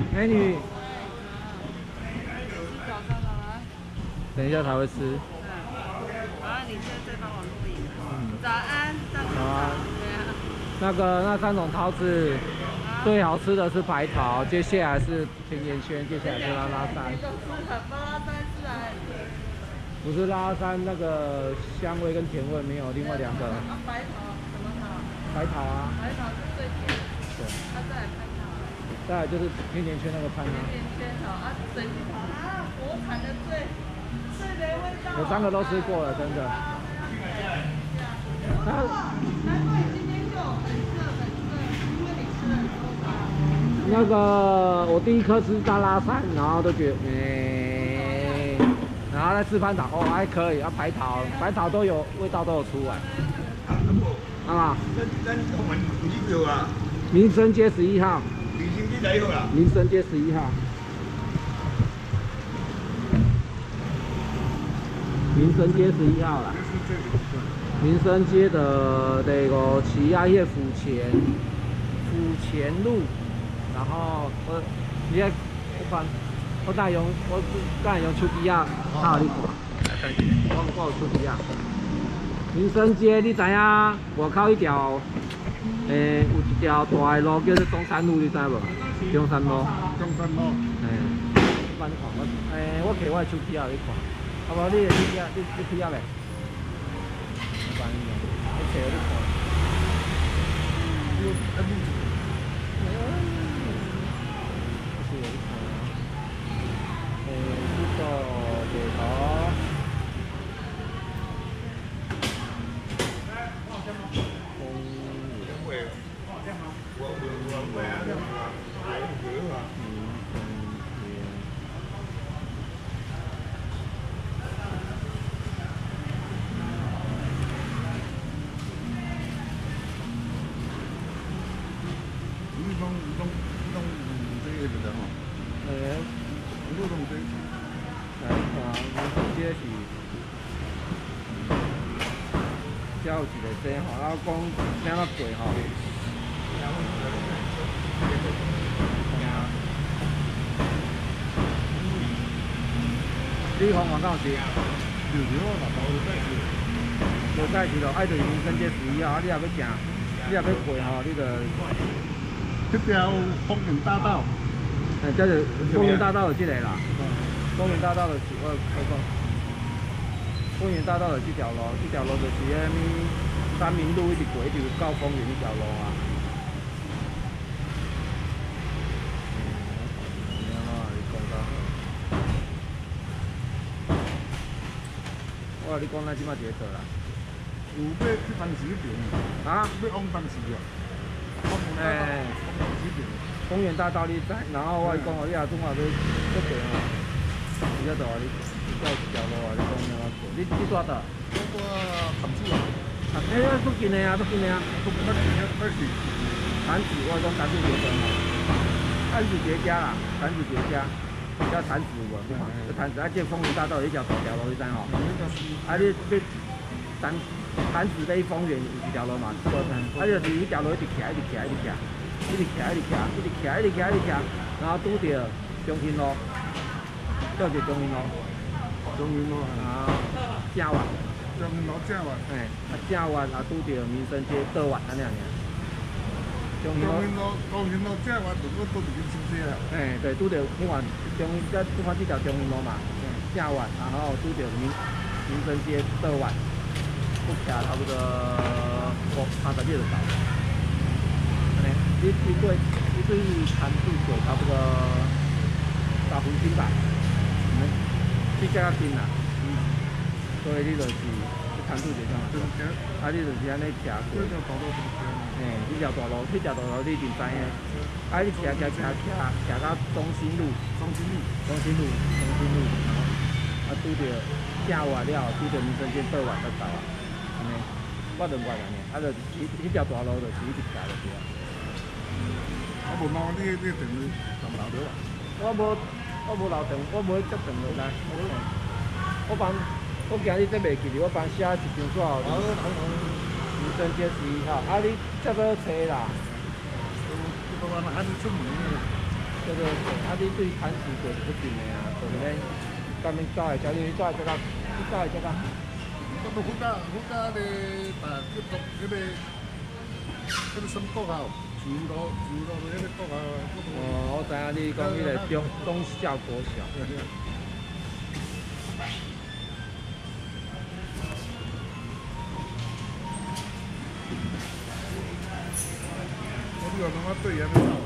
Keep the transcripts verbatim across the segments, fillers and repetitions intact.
美女， 早上了吗？ 等一下才会吃。 嗯。啊，你现在在帮我录影。 嗯。 早安，大家好。对啊。 那个那三种桃子，最好吃的是白桃，接下来是甜甜圈，接下来是拉拉山。 拉拉山是哪里？ 不是拉拉山那个香味跟甜味没有，另外两个。 啊，白桃什么桃？ 白桃啊。 白桃是最甜。 对。 那再来看一下。 再来就是甜甜圈那个餐啊。 甜甜圈好啊，水蜜桃啊，国产的最最没味道。 我三个都吃过了，真的。它难怪今天就很热很热，因为你吃了很多茶。 那个我第一颗吃大拉山，然后都觉得，哎、欸，然后再吃蟠桃，哦还可以，啊白桃白桃都有味道都有出来。啊。民生街十一号。民生街哪一号啊？民生街十一号。民生街十一号啦。民生街的那个起亚叶府前府前路，然后我你看我看我带用我刚才用手机啊拍你看，我我有手机啊。民生街你知影外口一条诶、欸、有一条大的路叫做中山路，你知无？中山路。中山路。诶、欸，我你看我诶、欸、我摕我的手机啊你看，啊无你的手机啊你你开啊未？我你摕你看。你啊你。诶，这个地图。遮有一个这吼，然后讲啥物贵吼。你方往到是？六条啊，无带去。无带去咯，爱就是民生街十一号，啊，你若要行，你若要过吼，你就。这条丰原大道。哎，这是丰原大道的这个啦。丰原大道的是我我讲。丰原大道的这条路，这条路就是遐物三民路一直过，一直到丰原这条路啊。我你讲咱即摆伫咧倒啦？有要去东石边啊？要往东石啊？诶，丰原大道你知，然后我讲哦，你若总话要要过吼，你晓得啊？你到一条路啊，你讲要安过？你你住倒？我住潭子啊。啊，哎，附近的啊，附近的啊。附近那是那是潭子，我讲潭子结婚吼，潭子结家啦，潭子结家。叫潭子无？这潭子啊，这丰原大道有一条大条路，你知吼？啊，你你潭潭子尾丰原有一条路嘛？啊，就是一条路一直骑，一直骑，一直骑，一直骑，一直骑，一直骑，一直骑，一直骑，然后拄到中兴路，叫做中兴路，中兴路啊，正湾，中兴路正湾，嘿，啊正湾啊拄到民生街倒湾安尼尔。中兴路，中兴路正湾如果拄着去新街啊。哎，对，拄着你看中这这看这条中兴路嘛，正湾，然后拄着民民生街倒湾，不骑差不多五三十秒就到。安尼，你你对你对潭子过差不多十分钟吧，嗯，比较近啦，嗯，所以你就是潭子就上，啊，你就是安尼骑过。嘿，这条大路，这条大路你一定知影。啊，你骑骑骑骑骑到中兴路，中兴路，中兴路，中兴路，然后啊拄着正湾了，拄着民生街倒湾才到啊。安尼，我两外安尼，啊，就是迄迄条大路就是一直骑就对啊。啊，无喏，你你电话上留着啊？我无，我无留电，我无接电话来。我帮，我今日这袂记哩，我帮写一张纸哦。民生街十一号，啊，你这个车啦，这个我哪还是出门的？ 对对对，啊，你对磐石过是不近的啊，就免干面走的，小你走的这个，你走的这个。 我都附加附加的啊，这个这个这个什么国校？住路住路的那个国校。 哦，我知影你讲迄个中忠孝国小。 我这个他妈对也没到。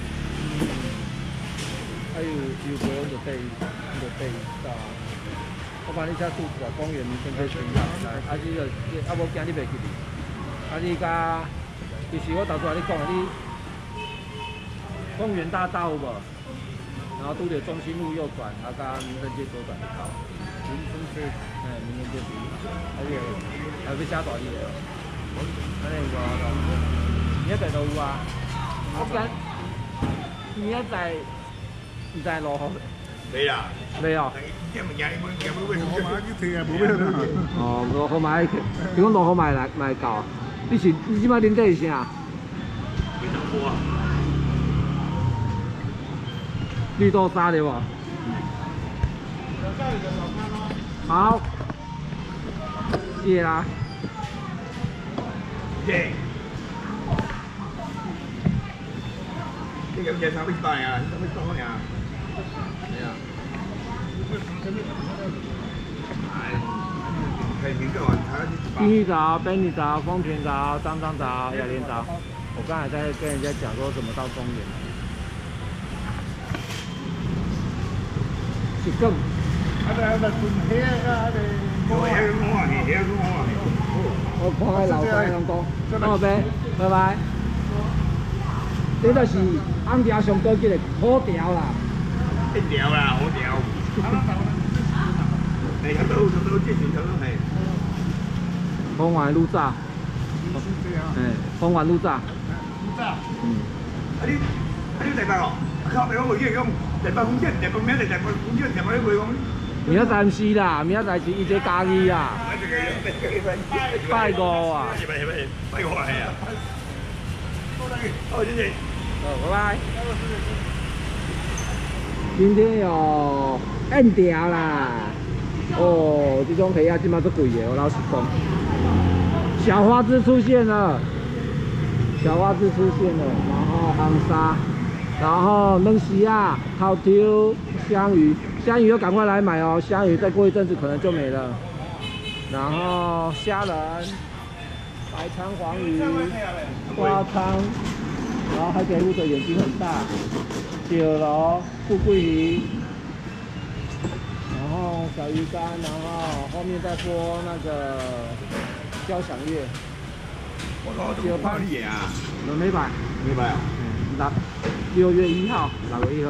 还有有过我就对，我就对到。我帮你写数字啊，公园民生街区啊，啊你就啊无惊你袂记哩。啊你甲，其实我头先你讲的，你公园大道有无？然后拄着中心路右转，啊甲民生街左转就到。 民生街， 哎，民生街第一，啊个还要写大字的。安尼有无？明仔载都有啊。我讲，明仔载，唔知落雨。 未啦。 未哦。 我买去听啊，无咩啦。 哦，落雨买，你讲落雨买来买到，你是你即摆啉底是啥？ 没当过啊。 绿豆沙对无？好，谢啦。 耶。你咁嘢三百八啊？三百多呀？係啊。 金玉沼、北女沼、丰田沼、张张沼、雅莲沼。我刚才在跟人家讲说怎么到公园。是更。 啊，那那屯溪啊，那我喺咁講啊，係喺咁講啊。 我看喺樓底咁講，好呗，拜拜。這就是紅條上高級的好條啦。 一條啦，好條。係咁都咁都之前咁都係。 豐環路炸。誒，豐環路炸。 路炸。 嗯。 啊啲啊啲第八個，靠你嗰個嘢咁，第八公斤，第八名，第八公斤，第八個咁。 明仔載唔是啦，明仔載是伊這家己啦。拜五啊！ 拜五係啊。好，謝謝。 好，拜拜。今天有硬條啦。哦，這種蝦啊，今嘛都貴嘅，我老實講。小花枝出現了，小花枝出現了，然後紅沙，然後燜絲啊、烤條、香魚。香魚要趕快來買哦，香魚再過一陣子可能就沒了。然後蝦仁、白鲳黃魚、花鲳，然後海底鹿的眼睛很大，九樓富貴魚，然後小魚乾，然後後面再播那個交響樂。 我攞到包啲嘢啊！ 兩美百。 美百啊？ 嗯，六六月一號，六月一號。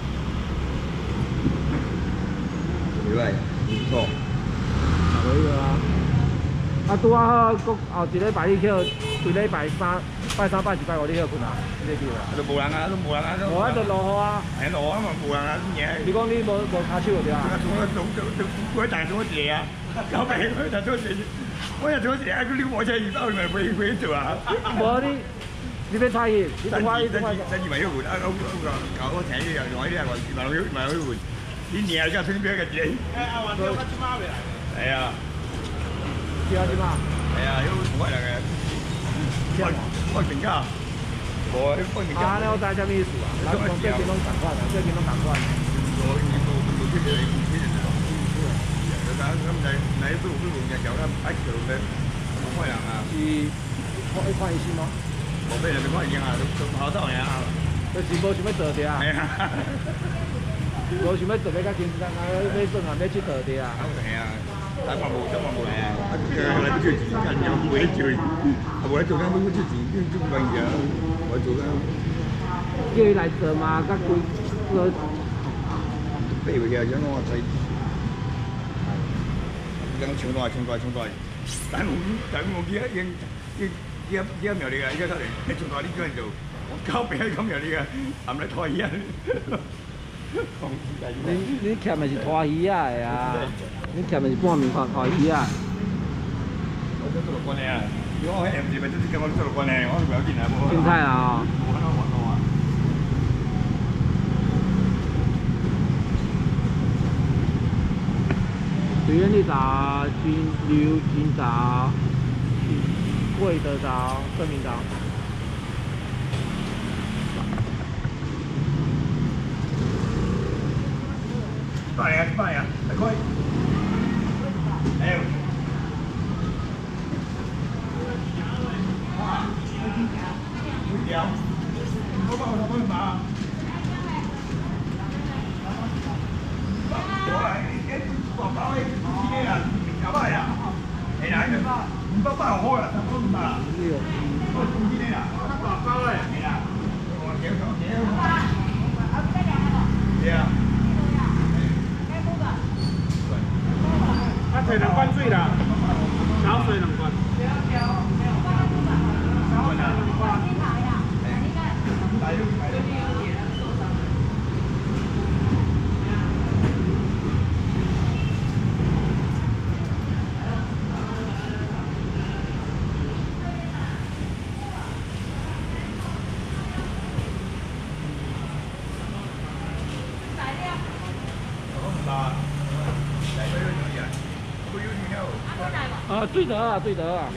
幾位？唔錯。 可以啊。啊，拄啊好，搁後一禮拜你去，一禮拜三、拜三、拜四、拜五你去困啊？你去啦？ 都無人啊，都無人啊。 無啊，就落雨啊。 係落雨啊嘛，無人啊啲嘢。 你講你無無卡手對啊？ 我做做做嗰陣做乜嘢啊？搞病嗰陣做乜嘢？我又做乜嘢啊？佢呢個火車二包咪會會做啊？ 無你，你別猜伊，你同我你同我。 真以為要換啊！我我搞我請啲人來啲啊，話萬六萬六換。你年而家身邊嘅嘢，誒阿雲有乜隻貓嚟？係啊， 叫阿隻貓？ 係啊，有同一樣嘅，開開評價，我開評價。 啊，你我知咩意思啊？咱講最近攏同款啊，最近攏同款。 我呢個做啲嘢，啲人就就咁咁就你都都用嘅有啦，一條嘅冇開人啊。 是開開意思嗎？ 冇俾人哋開人啊，做好多人啊。 就是無想要做啲啊。係啊。無想要做要甲經濟啊，要耍啊，要去倒啲啊。 係啊，但係冇，真係冇嚟啊！啊，嚟做錢緊有冇得做？冇得做緊，冇得做錢，邊做乜嘢啊？我做緊。 叫伊來做嘛，甲規個。 飛回嘅，讓我睇。咁長大，長大，長大。但係冇，但係冇幾一應應一一一苗嚟嘅，一出嚟，你長大啲叫人做，我交俾咁樣嚟嘅，係咪拖嘢？ 你你欠的是拖魚啊的啊，你欠的是半面拖拖魚啊。 我做做過嚟啊！如果我係唔係真係咁我做過嚟，我唔有見啊！ 凊彩啊！ 冇可能揾到啊！ 叶枣、金柳、金枣、贵的枣、证明枣。 拜呀拜呀，快快！哎呦！哇！不掉，我把我他们拿。我来，哎，包包的，几个啊？两百呀？哎呀，你包，你包包好啦，差不多五百啦。我几个啊？包包的。哎呀，我叫叫叫。对啊。 啊，摕两罐水啦，小水两罐。 啊，对得啊，对得啊。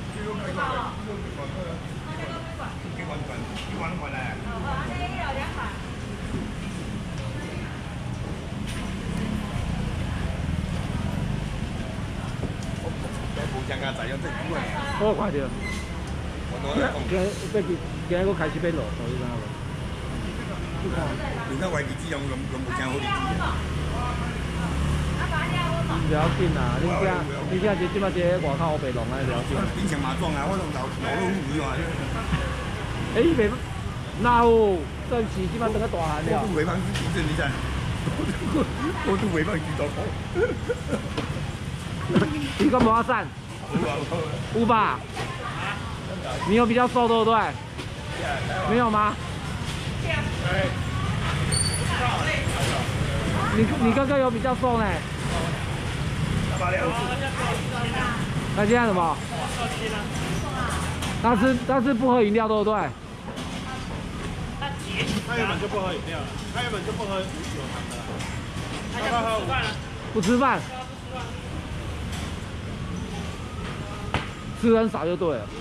我看到。今要今今日我开始要落，所以怎无？你看。 你看外地这种拢拢无真好日子。 不要紧啦，你这你这即即摆这外口白龙啊，不要紧。 平常嘛壮啊，我拢老老老有啊。 哎，伊袂哪有正时即摆等个大汉了。 我都违反举证，你知？我都违反举报。 你干嘛散？五吧？你有比较瘦对不对？没有吗？你你刚刚有比较瘦呢。那现在什么？但是但是不喝饮料对不对？ 他原本就不喝饮料了，他原本就不喝有糖的。他要不喝饭了？ 不吃饭。吃很少就对了。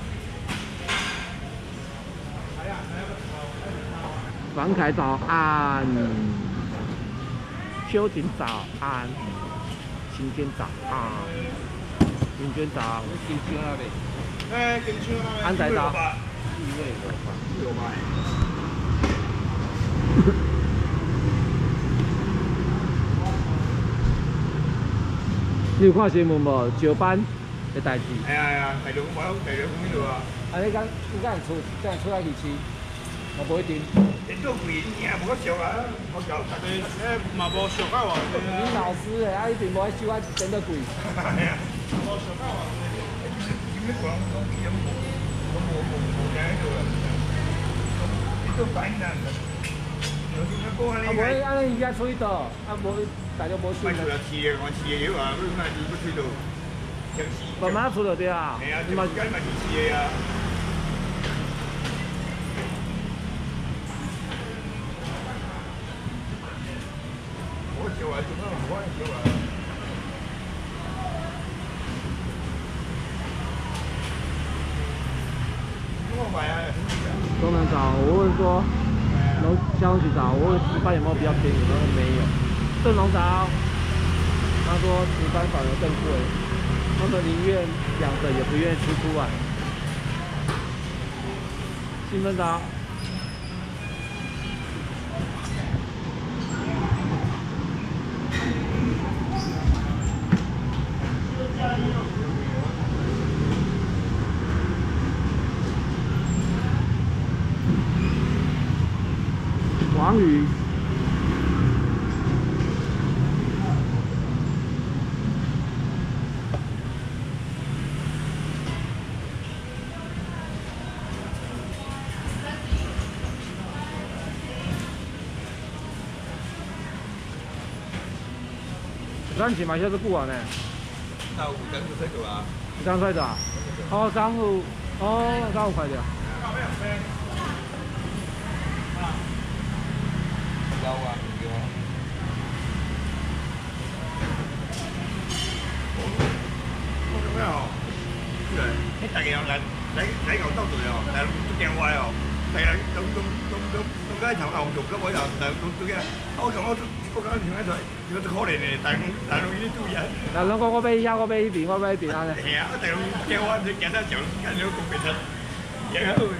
房凯早安，秋瑾早安，晴天早安，云娟早，金秋那里， 哎，金秋那边。 安仔早。 有吧？ 你有看新闻无？石斑的代志。 哎呀哎呀，大陆我大陆讲迄度啊。 啊，你敢你敢出敢出来去吃？我不一定。 你做贵，你也无够俗啊！我搞大家， 哎，嘛无俗啊偌济。 你老师诶，啊一定无爱收啊真的贵。 系啊，无俗啊偌济。你咩讲讲伊无无无无无喺度啊？你做反人。啊， 无你安尼伊遐吹倒，啊无大家无收。 卖出来饲的，我饲的药啊，你卖你不吹倒，强势。 慢慢出就对啊。 系啊，你嘛该嘛是饲的啊。我叫啊，做乜我叫啊？我买啊。 东南找我问说，龙香去找我问石斑有没有比较便宜，他说没有。正龙找，他说石斑反而更贵，他们宁愿养着也不愿意吃出来。兴奋找。黄鱼，咱起码就是不玩呢。 那有跟住出啊？ 刚出的啊？哦，三五，哦，三五块的。 有啊，有啊。 我做咁我又但係做嘅，我講我我講條喺度，如果可憐嘅，但係但係呢啲做嘢。 嗱，兩個我俾一個俾呢邊，我俾呢邊啊。 係啊，大佬叫我你見得就跟住個變質，然後。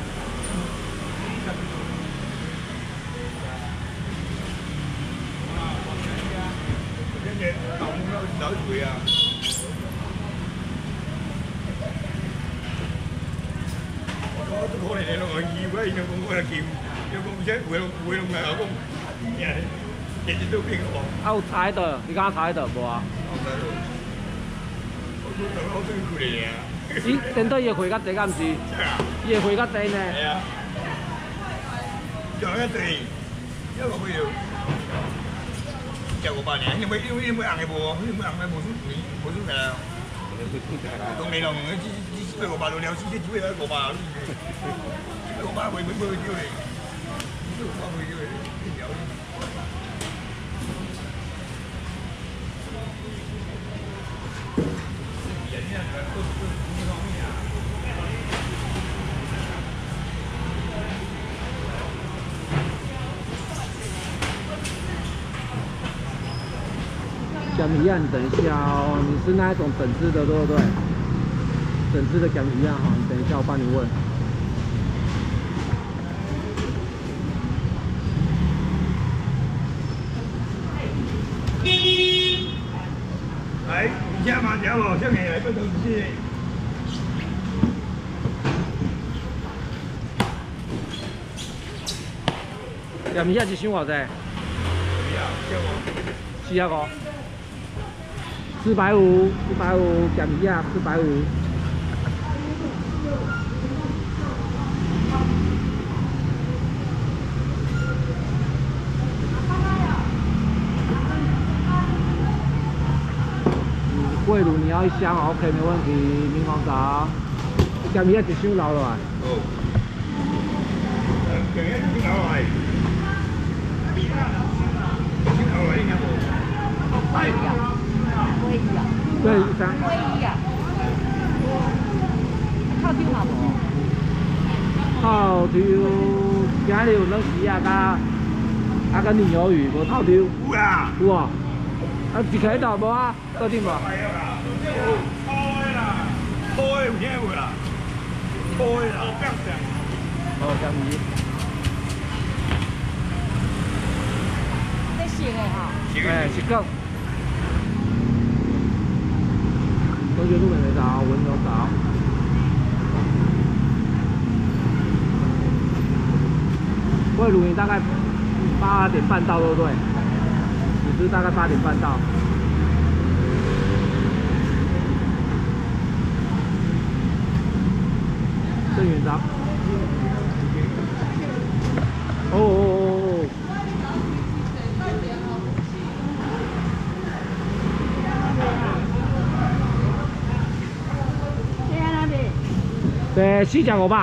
跟住咁樣走佢啊！我都可能你攞我二位，有個我又叫，有個唔知會會弄嘅，有個日日日都變我。 啊，有踩的，你剛剛踩的無啊？ 我都我都佢嚟啊！ 咦，電梯要開較濟，敢唔是？要開較濟呢？ 係啊，仲有一對，一個佢要。Chào của bà nhé, nhưng mà yêu yêu mới ăn cái bùa, nhưng mà ăn cái bùa xuống bùa xuống này tụi này là chỉ chỉ chỉ của bà đồ đeo chỉ chỉ của bà, chỉ của bà mới mới mới chưa này, chỉ của bà mới chưa này, 鹹魚啊，你等一下哦，你是那一種整隻的，對不對？整隻的鹹魚啊，哈，你等一下，我幫你問。 係，而家慢點喎，出嚟嚟不到先。 鹹魚啊，一箱偌濟？四百個。四百五，四百五，鹹魚啊，四百五。桂卤你要一箱 ，OK， 没问题。明皇早，鹹魚啊，一箱留落來。 哦。誒，一箱留落嚟。一箱留落嚟應該冇。係啊。 对，三。 唯一啊。套丁嘛无？ 套丁，今日有冷鱼啊，甲啊甲牛油鱼，无套丁。 有啊。 有啊。啊，一开到无啊？到底无？ 係啊，開啦，開有聽有啦，開啦，這樣子。 哦，鹹魚。 这熟的哈。 哎，是够。同學都未嚟到，揾咗找。桂魯你大概八點半到，對不對？你是大概八點半到。鄭園長。哦哦哦哦。对，四隻五百。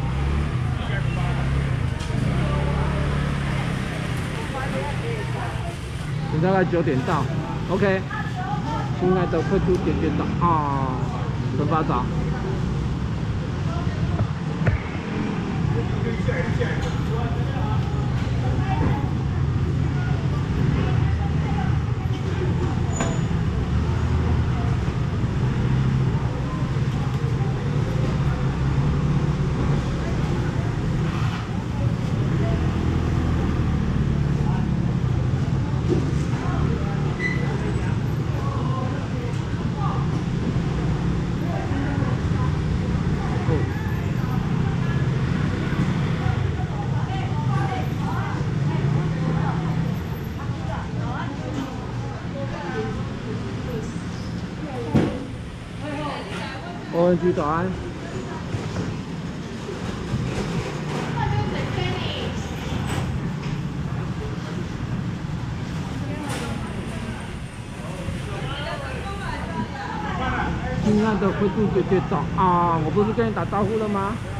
你大概九點到 ，OK。親愛的，快速點點到啊！晨發早。欧文局早安。亲爱的，快速姐姐早啊！我不是跟你打招呼了吗？